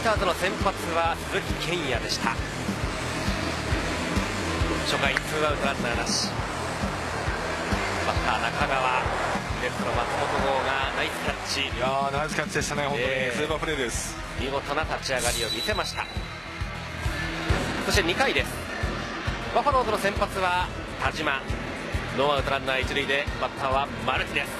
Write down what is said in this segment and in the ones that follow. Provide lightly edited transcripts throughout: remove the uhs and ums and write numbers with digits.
ターズの先発は鈴木健也でした。初回2アウトランナーなし。バッター中川、レフトの松本剛がナイスキャッチ。 いやー、ナイスキャッチでしたね。本当にスーパープレーです。 見事な立ち上がりを見せました。そして2回です。バファローズの先発は田島。ノーアウトランナー一塁でバッターはマルティネス。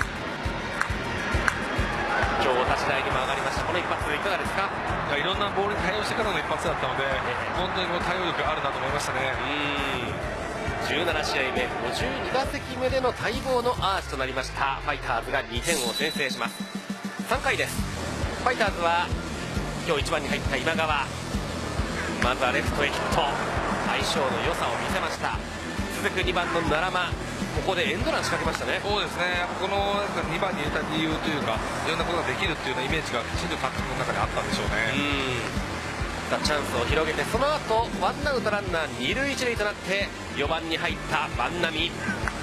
今日立ち台にも上がりました。この一発いかがですか？ いろんなボールに対応してからの一発だったので、本当に対応力あるなと思いましたね。 17試合目、52打席目での待望のアーチとなりました。ファイターズが2点を先制します。3回です。ファイターズは今日1番に入った今川。まずはレフトへヒット。相性の良さを見せました。続く2番の奈良間、ここでエンドラン仕掛けましたね。 そうですね。この2番に入れた理由というか、いろんなことができるっていうようなイメージがきちんと監督の中にあったんでしょうね。 チャンスを広げて、その後ワンアウトランナー2塁1塁となって4番に入った万波。イン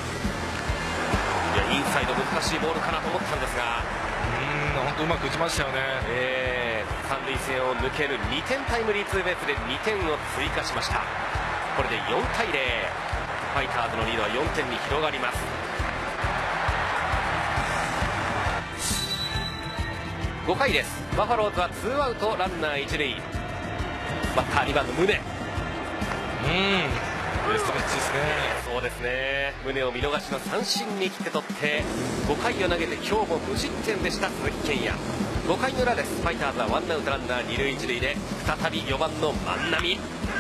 サイド難しいボールかなと思ったんですが、 本当うまく打ちましたよね。 三塁線を抜ける2点タイムリーツーベースで2点を追加しました。これで4対0、ファイターズのリードは4点に広がります。5回です。バファローズは2アウトランナー1塁。バッター2番の宗。ベストピッチですね。 そうですね。宗を見逃しの三振に切って取って5回を投げて今日も無失点でした鈴木健也。5回の裏です。ファイターズはワンアウトランナー2塁1塁で再び4番の万波。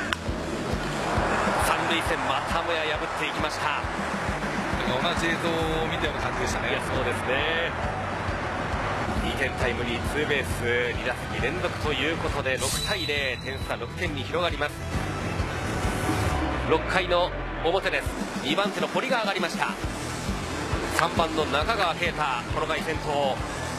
三塁線またもや破っていきました。 同じ映像を見たような感じでしたね。 そうですね。2点タイムリーツーベース2打席連続ということで6対0、点差6点に広がります。6回の表です。2番手の堀が上がりました。3番の中川圭太、この回先頭。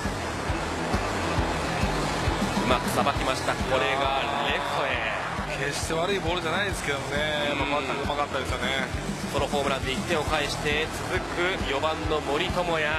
うまくさばきました。これがレフトへ。 決して悪いボールじゃないですけどね。バッターがうまかったですよね。 そのホームランで1点を返して続く4番の森友哉。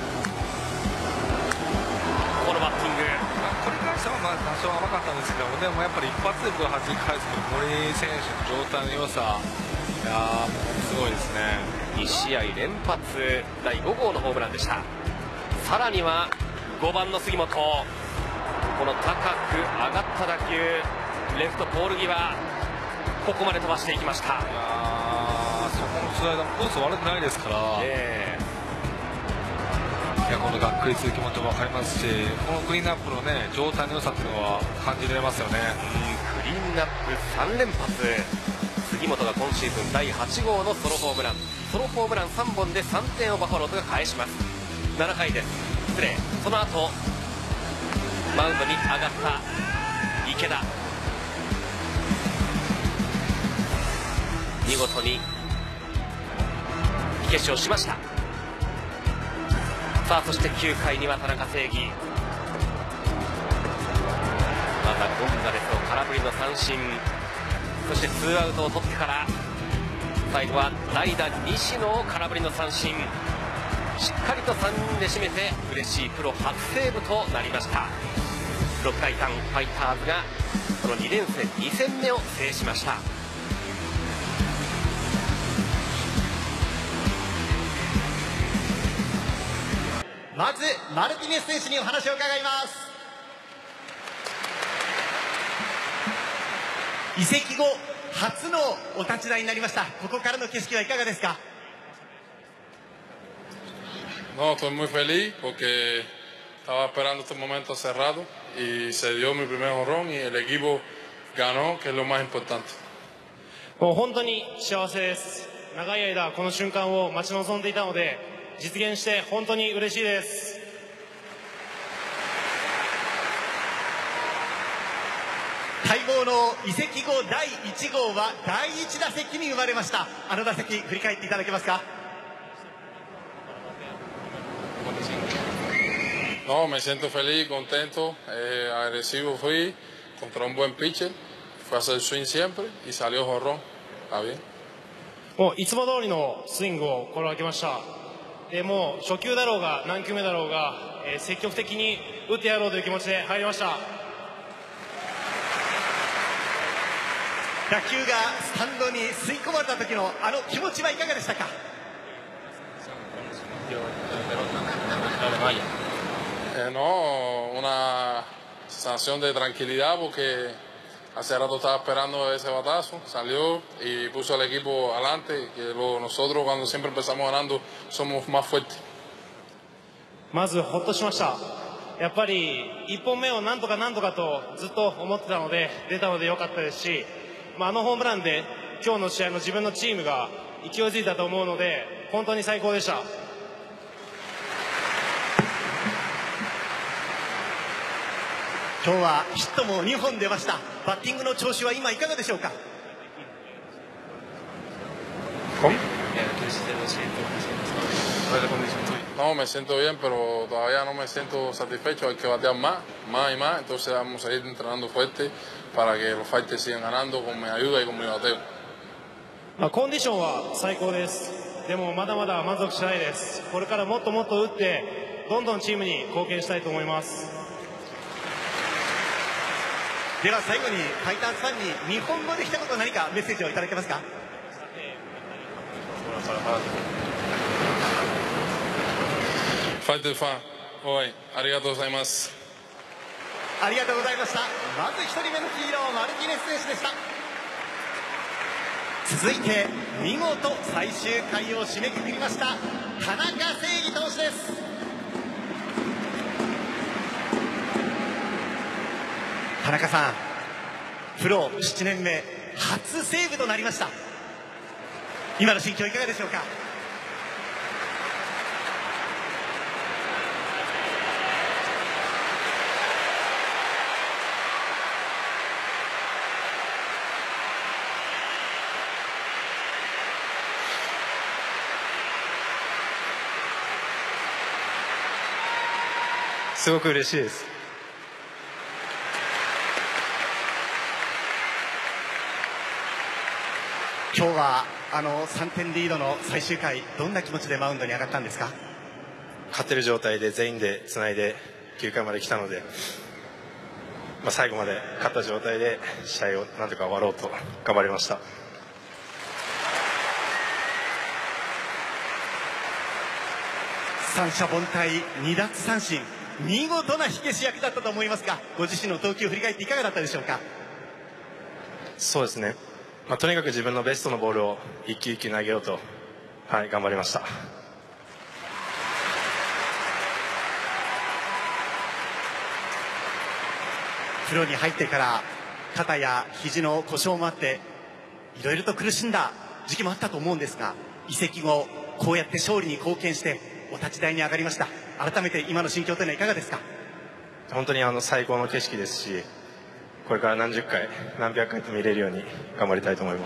このバッティング、 これに関しては多少甘かったんですけども、でもやっぱり一発で弾き返す森選手の状態の良さ、いやーすごいですね。 2試合連発、第5号のホームランでした。さらには5番の杉本、この高く上がった打球、レフトポール際、ここまで飛ばしていきました。 いやそこのスライダーもコース悪くないですから、いやこのがっくりする気持ちも分かりますし、このクリーンアップのね状態の良さっていうのは感じられますよね。 クリーンアップ3連発、杉本が今シーズン第8号のソロホームラン、ソロホームラン3本で3点をバファローズが返します。7回です。失礼、その後マウンドに上がった池田、見事に火消しをしました。さあそして9回には田中正義、またゴンザレスを空振りの三振、そして2アウトを取ってから最後は代打西野を空振りの三振、しっかりと3人で締めて嬉しいプロ初セーブとなりました。6回間ファイターズがこの2連戦2戦目を制しました。 まずマルティネス選手にお話を伺います。移籍後初のお立ち台になりました。ここからの景色はいかがですか？ No, estoy muy feliz porque estaba esperando este momento hace rato y se dio mi primer jonrón y el equipo ganó, que es lo más importante. もう本当に幸せです。長い間この瞬間を待ち望んでいたので、実現して本当に嬉しいです。 待望の移籍後第1号は第1打席に生まれました。あの打席振り返っていただけますか？ No, me siento feliz, contento, agresivo fui contra un buen pitcher, fue a hacer swing siempre y salió jonrón, está bien. もういつも通りのスイングを心がけました。もう初球だろうが何球目だろうが、積極的に打ってやろうという気持ちで入りました。 打球がスタンドに吸い込まれた時のあの気持ちはいかがでしたか？ No, una sensación de tranquilidad porque hace rato estaba esperando ese batazo, salió y puso al equipo adelante, que nosotros cuando siempre empezamos ganando somos más fuertes. まずほっとしました。やっぱり1本目をなんとかとずっと思ってたので出たのでよかったですし、あのホームランで今日の試合の自分のチームが勢いづいたと思うので本当に最高でした。 今日はヒットも2本出ました。バッティングの調子は今いかがでしょうか？ No, me siento bien, pero todavía no me siento satisfecho. Hay que batear más y más. Entonces vamos a ir entrenando fuerte para que los fighters sigan ganando con mi ayuda y con mi bateo. コンディションは最高です。でもまだまだ満足しないです。これからもっともっと打ってどんどんチームに貢献したいと思います。 では最後にファイターズファンに日本語で一言何かメッセージをいただけますか？ ファイターズファン、ありがとうございます。 ありがとうございました。まず一人目のヒーローマルティネス選手でした。続いて見事最終回を締めくくりました田中正義投手です。田中さん、プロ7年目初セーブとなりました。今の心境いかがでしょうか？ すごく嬉しいです。 今日は3点リードの最終回、どんな気持ちでマウンドに上がったんですか？ 勝ってる状態で全員でつないで9回まで来たので、最後まで勝った状態で試合をなんとか終わろうと頑張りました。 三者凡退2奪三振、見事な火消し役だったと思いますが、ご自身の投球を振り返っていかがだったでしょうか？ そうですね、とにかく自分のベストのボールを一球一球投げようと、頑張りました。 プロに入ってから肩や肘の故障もあっていろいろと苦しんだ時期もあったと思うんですが、移籍後こうやって勝利に貢献してお立ち台に上がりました。改めて今の心境というのはいかがですか？ 本当に最高の景色ですし、これから何十回何百回と見れるように頑張りたいと思います。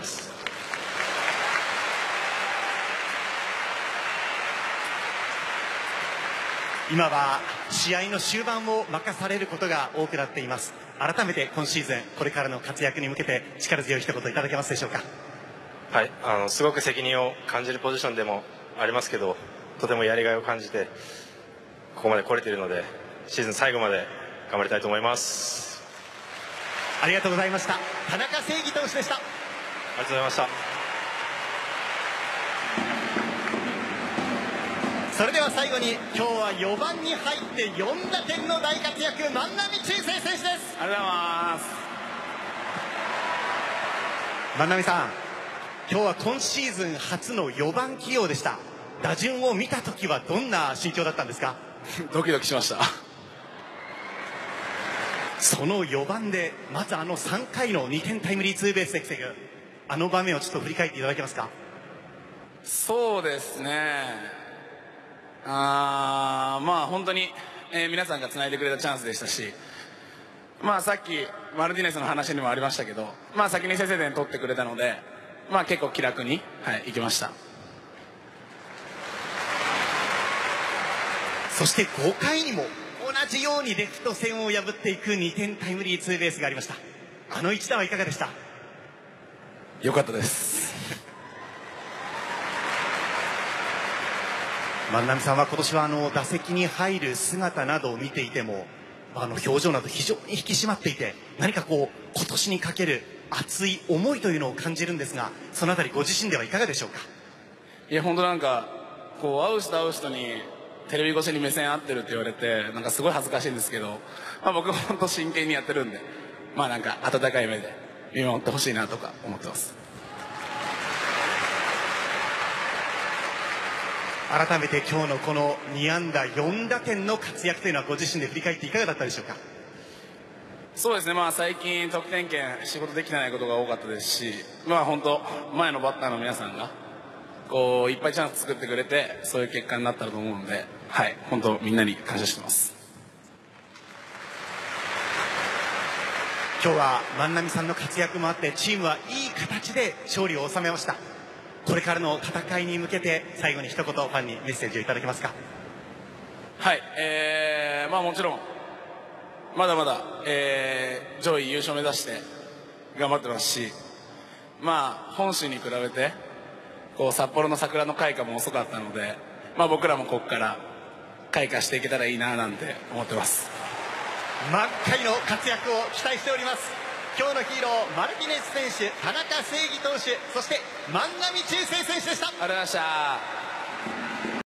今は試合の終盤を任されることが多くなっています。改めて今シーズンこれからの活躍に向けて力強い一言いただけますでしょうか？ すごく責任を感じるポジションでもありますけど、とてもやりがいを感じてここまで来れているので、シーズン最後まで頑張りたいと思います。 ありがとうございました。田中正義投手でした。 ありがとうございました。 それでは最後に今日は4番に入って4打点の大活躍、万波中正選手です。 ありがとうございます。 万波さん、今日は今シーズン初の4番起用でした。打順を見た時はどんな心境だったんですか？ ドキドキしました。 その4番でまず3回の2点タイムリーツーベースで防ぐあの場面をちょっと振り返っていただけますか？ そうですね、本当に、皆さんがつないでくれたチャンスでしたし、さっきマルティネスの話にもありましたけど、先に先制点取ってくれたので、結構気楽に、行きました。 そして5回にも同じようにレフト線を破っていく2点タイムリーツーベースがありました。あの一打はいかがでした？ 良かったです。 万波さんは今年は打席に入る姿などを見ていても表情など非常に引き締まっていて、何か今年にかける熱い思いというのを感じるんですが、そのあたりご自身ではいかがでしょうか？ いや本当なんかこう会う人にテレビ越しに目線合ってるって言われてなんかすごい恥ずかしいんですけど、僕本当真剣にやってるんで、なんか温かい目で見守ってほしいなとか思ってます。 改めて今日のこの2安打4打点の活躍というのはご自身で振り返っていかがだったでしょうか？ そうですね、最近得点圏仕事できてないことが多かったですし、本当前のバッターの皆さんがこういっぱいチャンス作ってくれてそういう結果になったと思うので、本当みんなに感謝してます。 今日は万波さんの活躍もあってチームはいい形で勝利を収めました。これからの戦いに向けて最後に一言ファンにメッセージをいただけますか？ はい、もちろんまだまだ、上位優勝目指して頑張ってますし、本州に比べてこう札幌の桜の開花も遅かったので、僕らもここから開花していけたらいいななんて思ってます。 満開の活躍を期待しております。今日のヒーローマルティネス選手、田中正義投手、そして万波中正選手でした。 ありがとうございました。